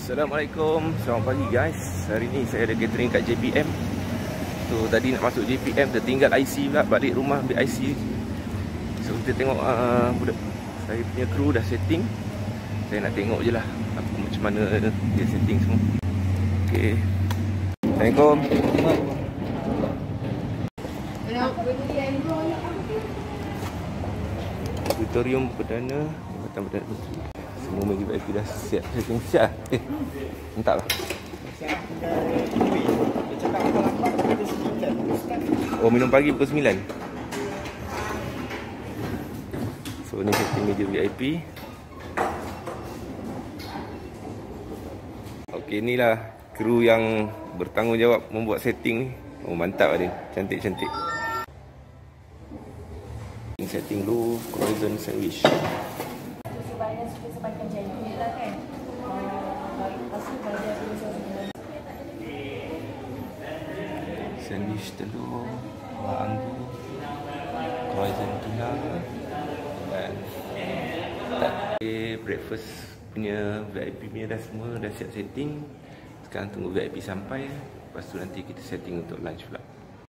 Assalamualaikum, selamat pagi guys. Hari ni saya ada catering kat JPM. So tadi nak masuk JPM, tertinggal IC pula, balik rumah ambil IC. So kita tengok budak saya punya kru dah setting. Saya nak tengok je lah macam mana dia setting semua. Okay. Assalamualaikum. Auditorium Perdana Jabatan Perdana Menteri. Semua meja VIP dah siap. Setting siap. Entah lah. Oh, minum pagi pukul 9. So ni setting meja VIP. Okey, inilah kru yang bertanggungjawab membuat setting ni. Oh, mantap dia. Cantik-cantik. Setting dulu croissant sandwich. Sandwich telur, anggur, croissant tuna dan breakfast punya VIP punya dah semua dah siap setting. Sekarang tunggu VIP sampai, lepas tu nanti kita setting untuk lunch pula.